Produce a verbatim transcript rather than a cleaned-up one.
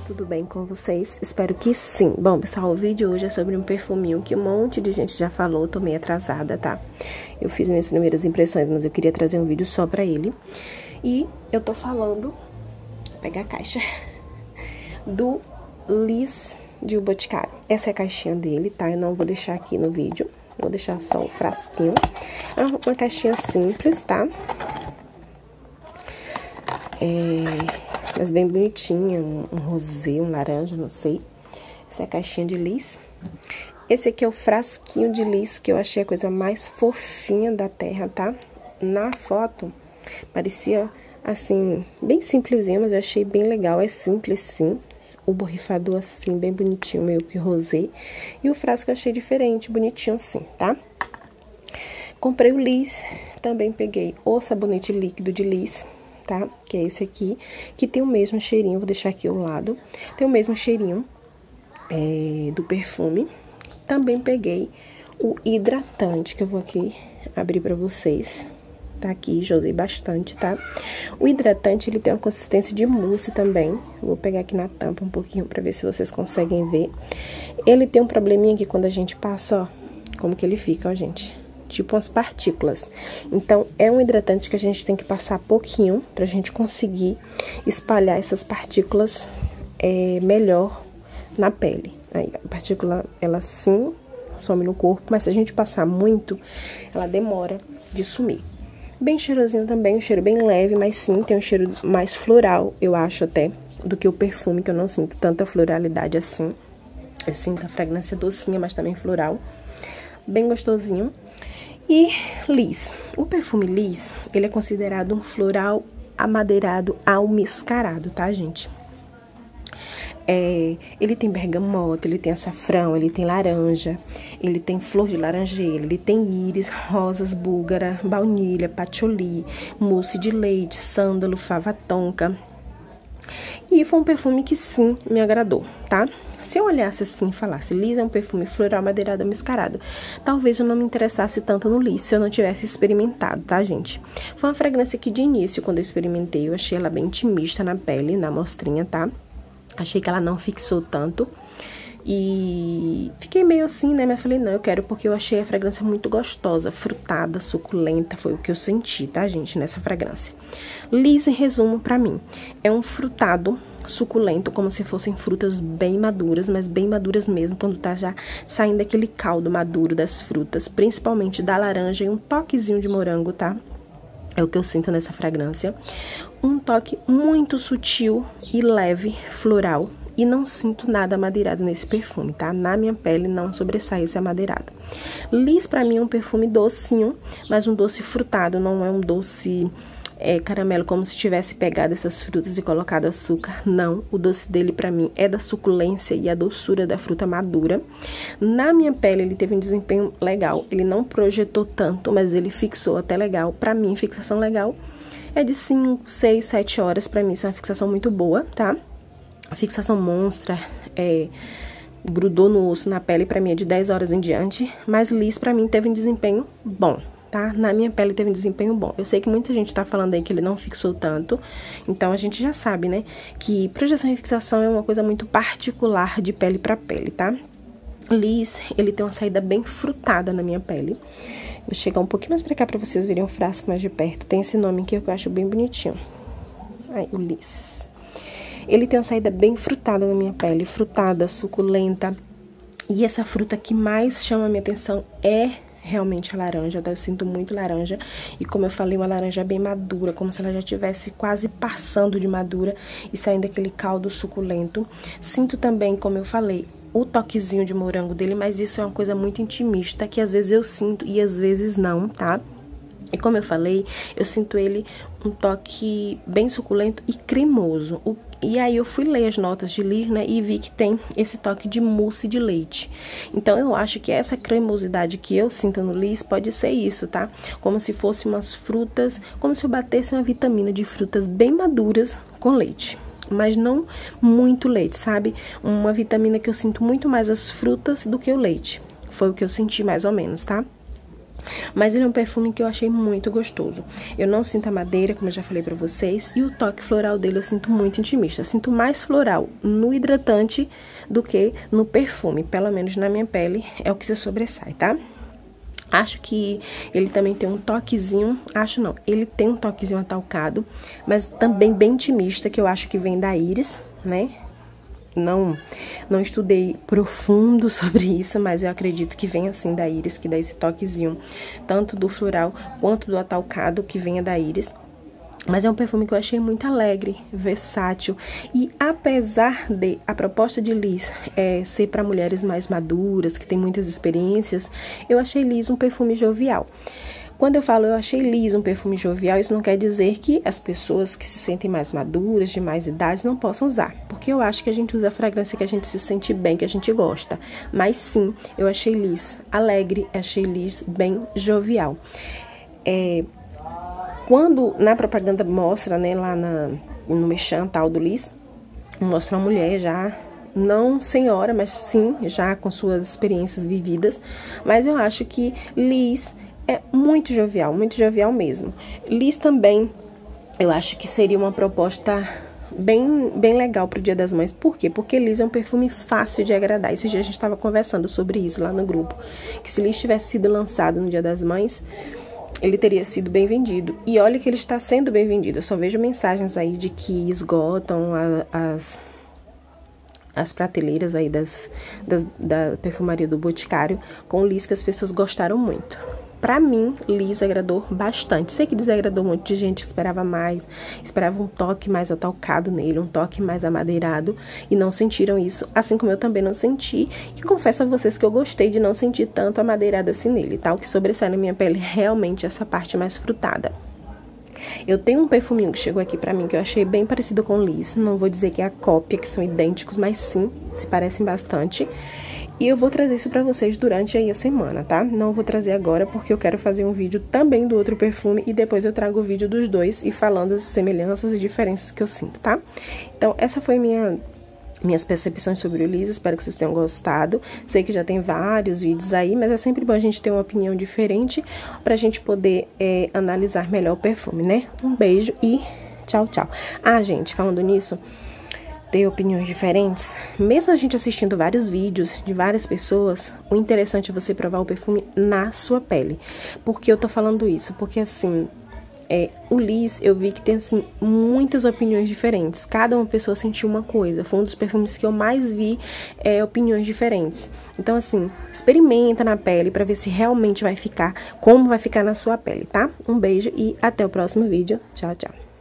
tudo bem com vocês? Espero que sim. Bom, pessoal, o vídeo hoje é sobre um perfuminho que um monte de gente já falou, tô meio atrasada, tá? Eu fiz minhas primeiras impressões, mas eu queria trazer um vídeo só pra ele. E eu tô falando, vou pegar a caixa, do Liss de O Boticário. Essa é a caixinha dele, tá? Eu não vou deixar aqui no vídeo, vou deixar só o frasquinho. É uma caixinha simples, tá? É... mas bem bonitinha, um, um rosé, um laranja, não sei. Essa é a caixinha de Liss. Esse aqui é o frasquinho de Liss, que eu achei a coisa mais fofinha da terra, tá? Na foto, parecia, assim, bem simplesinho, mas eu achei bem legal. É simples, sim. O borrifador, assim, bem bonitinho, meio que rosé. E o frasco eu achei diferente, bonitinho, sim, tá? Comprei o Liss, também peguei o sabonete líquido de Liss, tá? Que é esse aqui, que tem o mesmo cheirinho, vou deixar aqui ao lado. Tem o mesmo cheirinho é, do perfume. Também peguei o hidratante, que eu vou aqui abrir pra vocês. Tá aqui, já usei bastante, tá? O hidratante, ele tem uma consistência de mousse também. Vou pegar aqui na tampa um pouquinho pra ver se vocês conseguem ver. Ele tem um probleminha que quando a gente passa, ó, como que ele fica, ó, gente. Tipo umas partículas. Então, é um hidratante que a gente tem que passar pouquinho pra gente conseguir espalhar essas partículas é, melhor na pele. Aí, a partícula, ela sim some no corpo, mas se a gente passar muito, ela demora de sumir. Bem cheirosinho também, um cheiro bem leve, mas sim, tem um cheiro mais floral, eu acho até, do que o perfume, que eu não sinto tanta floralidade assim. Eu sinto a fragrância docinha, mas também floral. Bem gostosinho. E Liss. O perfume Liss, ele é considerado um floral amadeirado almiscarado, tá, gente? É, ele tem bergamota, ele tem açafrão, ele tem laranja, ele tem flor de laranjeira, ele tem íris, rosas, búlgara, baunilha, patchouli, mousse de leite, sândalo, fava tonka. E foi um perfume que sim me agradou, tá? Se eu olhasse assim e falasse, Liss é um perfume floral madeirado mascarado, talvez eu não me interessasse tanto no Liss se eu não tivesse experimentado, tá, gente? Foi uma fragrância que de início, quando eu experimentei, eu achei ela bem intimista na pele, na amostrinha, tá? Achei que ela não fixou tanto. E fiquei meio assim, né? Mas falei, não, eu quero porque eu achei a fragrância muito gostosa, frutada, suculenta. Foi o que eu senti, tá, gente, nessa fragrância. Liss, em resumo, pra mim, é um frutado suculento, como se fossem frutas bem maduras, mas bem maduras mesmo, quando tá já saindo aquele caldo maduro das frutas, principalmente da laranja e um toquezinho de morango, tá? É o que eu sinto nessa fragrância. Um toque muito sutil e leve, floral. E não sinto nada amadeirado nesse perfume, tá? Na minha pele não sobressai esse amadeirado. Liss pra mim é um perfume docinho, mas um doce frutado, não é um doce é, caramelo, como se tivesse pegado essas frutas e colocado açúcar. Não, o doce dele pra mim é da suculência e a doçura da fruta madura. Na minha pele ele teve um desempenho legal, ele não projetou tanto, mas ele fixou até legal. Pra mim, fixação legal é de cinco, seis, sete horas, pra mim isso é uma fixação muito boa, tá? A fixação monstra, é, grudou no osso, na pele, pra mim é de dez horas em diante. Mas Liss, pra mim, teve um desempenho bom, tá? Na minha pele teve um desempenho bom. Eu sei que muita gente tá falando aí que ele não fixou tanto. Então, a gente já sabe, né? Que projeção e fixação é uma coisa muito particular de pele pra pele, tá? Liss, ele tem uma saída bem frutada na minha pele. Vou chegar um pouquinho mais pra cá pra vocês verem o frasco mais de perto. Tem esse nome aqui que eu acho bem bonitinho. Aí, o Liss. Ele tem uma saída bem frutada na minha pele, frutada, suculenta. E essa fruta que mais chama a minha atenção é realmente a laranja, tá? Eu sinto muito laranja. E como eu falei, uma laranja bem madura, como se ela já estivesse quase passando de madura e saindo aquele caldo suculento. Sinto também, como eu falei, o toquezinho de morango dele, mas isso é uma coisa muito intimista, que às vezes eu sinto e às vezes não, tá? E como eu falei, eu sinto ele um toque bem suculento e cremoso. O, e aí eu fui ler as notas de Liss, né, e vi que tem esse toque de mousse de leite. Então eu acho que essa cremosidade que eu sinto no Liss pode ser isso, tá? Como se fosse umas frutas, como se eu batesse uma vitamina de frutas bem maduras com leite. Mas não muito leite, sabe? Uma vitamina que eu sinto muito mais as frutas do que o leite. Foi o que eu senti mais ou menos, tá? Mas ele é um perfume que eu achei muito gostoso. Eu não sinto a madeira, como eu já falei pra vocês, e o toque floral dele eu sinto muito intimista. Eu sinto mais floral no hidratante do que no perfume, pelo menos na minha pele é o que se sobressai, tá? Acho que ele também tem um toquezinho, acho não, ele tem um toquezinho atalcado, mas também bem intimista, que eu acho que vem da íris, né? Não, não estudei profundo sobre isso, mas eu acredito que vem assim da íris, que dá esse toquezinho, tanto do floral quanto do atalcado, que venha da íris. Mas é um perfume que eu achei muito alegre, versátil. E apesar de a proposta de Liz é, ser para mulheres mais maduras, que têm muitas experiências, eu achei Liz um perfume jovial. Quando eu falo eu achei Liz um perfume jovial, isso não quer dizer que as pessoas que se sentem mais maduras, de mais idades, não possam usar. Porque eu acho que a gente usa a fragrância que a gente se sente bem, que a gente gosta. Mas sim, eu achei Liz alegre, achei Liz bem jovial. É... Quando na propaganda mostra, né, lá na, no merchan tal do Liz, mostra uma mulher já, não senhora, mas sim, já com suas experiências vividas. Mas eu acho que Liz é muito jovial, muito jovial mesmo. Liz também, eu acho que seria uma proposta bem, bem legal pro Dia das Mães. Por quê? Porque Liz é um perfume fácil de agradar. Esse dia a gente estava conversando sobre isso lá no grupo. Que se Liz tivesse sido lançado no Dia das Mães, ele teria sido bem vendido. E olha que ele está sendo bem vendido. Eu só vejo mensagens aí de que esgotam a, as, as prateleiras aí das, das, da perfumaria do Boticário com Liz, que as pessoas gostaram muito. Pra mim, Liz agradou bastante. Sei que desagradou um monte de gente que esperava mais, esperava um toque mais atalcado nele, um toque mais amadeirado, e não sentiram isso, assim como eu também não senti. E confesso a vocês que eu gostei de não sentir tanto amadeirado assim nele, tá? O que sobressai na minha pele realmente essa parte mais frutada. Eu tenho um perfuminho que chegou aqui pra mim que eu achei bem parecido com Liz. Não vou dizer que é a cópia, que são idênticos, mas sim, se parecem bastante. E eu vou trazer isso pra vocês durante aí a semana, tá? Não vou trazer agora porque eu quero fazer um vídeo também do outro perfume e depois eu trago o vídeo dos dois e falando as semelhanças e diferenças que eu sinto, tá? Então, essa foi minha... minhas percepções sobre o Liz, espero que vocês tenham gostado. Sei que já tem vários vídeos aí, mas é sempre bom a gente ter uma opinião diferente pra gente poder é, analisar melhor o perfume, né? Um beijo e tchau, tchau. Ah, gente, falando nisso, ter opiniões diferentes, mesmo a gente assistindo vários vídeos de várias pessoas, o interessante é você provar o perfume na sua pele. Por que eu tô falando isso? Porque assim... É, o Liz, eu vi que tem, assim, muitas opiniões diferentes. Cada uma pessoa sentiu uma coisa. Foi um dos perfumes que eu mais vi é, opiniões diferentes. Então, assim, experimenta na pele pra ver se realmente vai ficar, como vai ficar na sua pele, tá? Um beijo e até o próximo vídeo. Tchau, tchau.